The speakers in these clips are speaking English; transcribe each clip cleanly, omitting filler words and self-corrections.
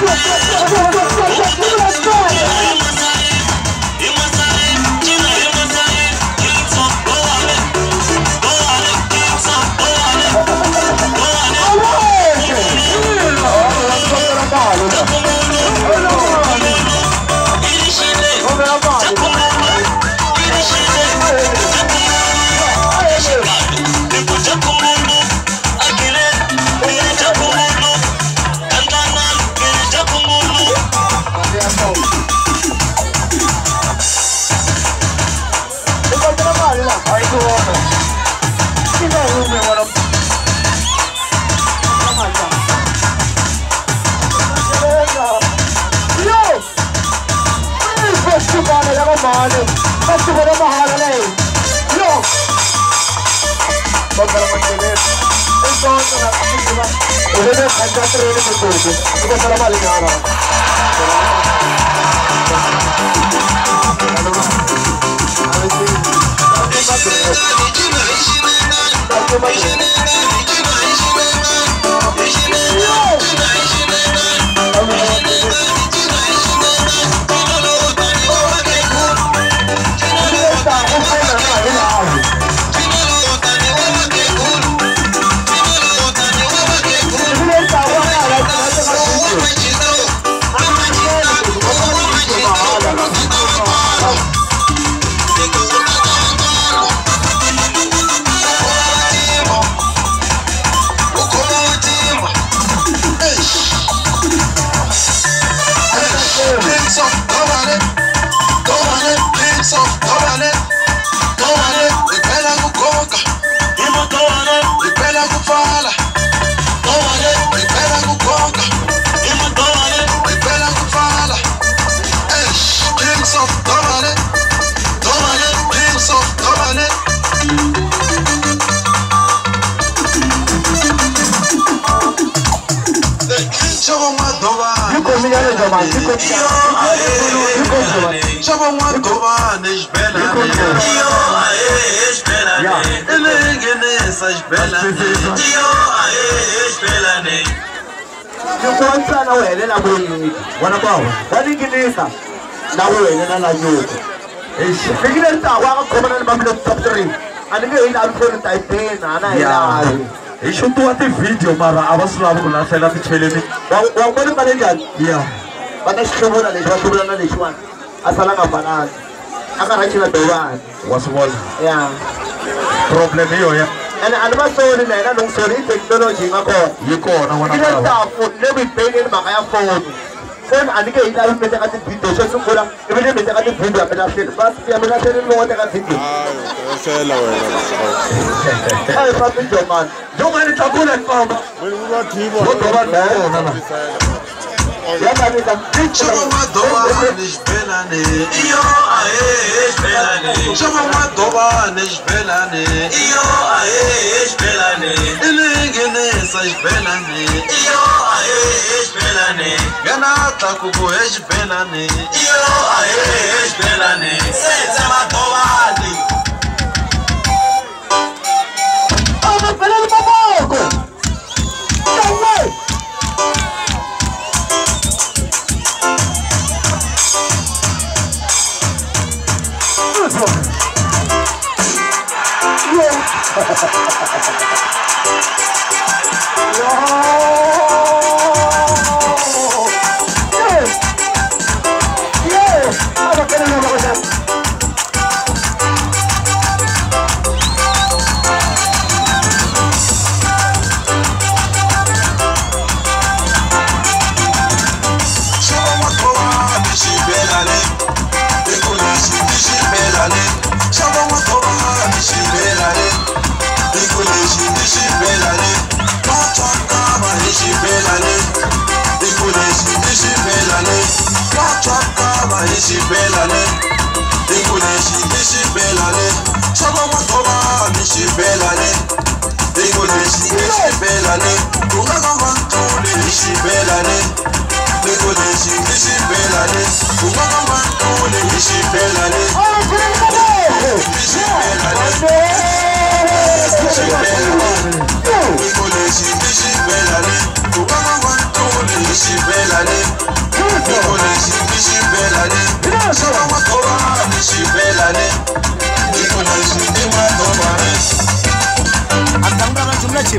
He should do a video, Mara. I was loving when I said that to me. Yeah. But that's true. One. As a long as I'm not actually the one. What's one? Yeah. Problem here, yeah. And I'm not sorry, I don't sorry technology. You call, I want to never pay in my phone. Phone and again, I will make a video. Just to put up, even if it's a video, but I feel, but I'm not telling you what I think. Hey, fucking Joe, man. Don't mind it's a bullet bomb. What about that? Chama Madovani Belane, io ae Belane. Chama Madovani Belane, io ae Belane. Elengene sai Belane, io ae Belane. Ganata kubo es Belane, io ae Belane. Sete Madovani. Oh, Belane Mamoko. Belane chip.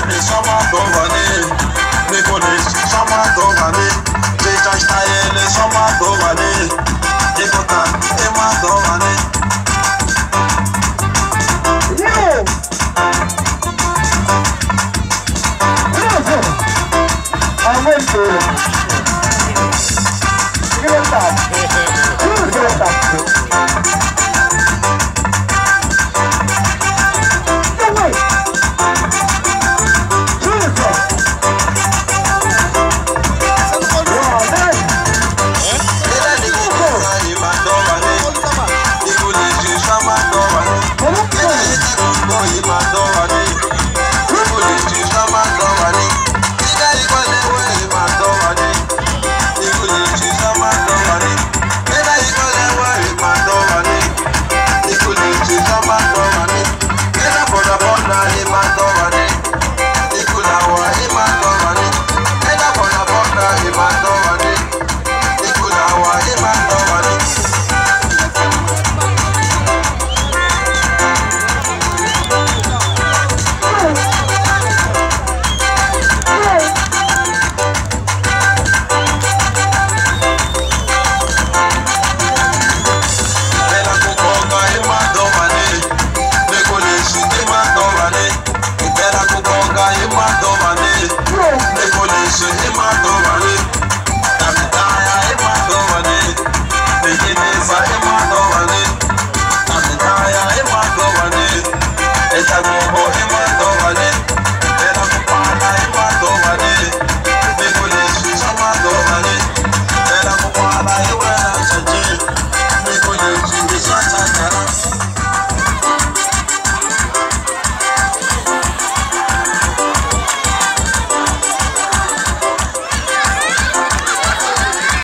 Madovani, Madovani,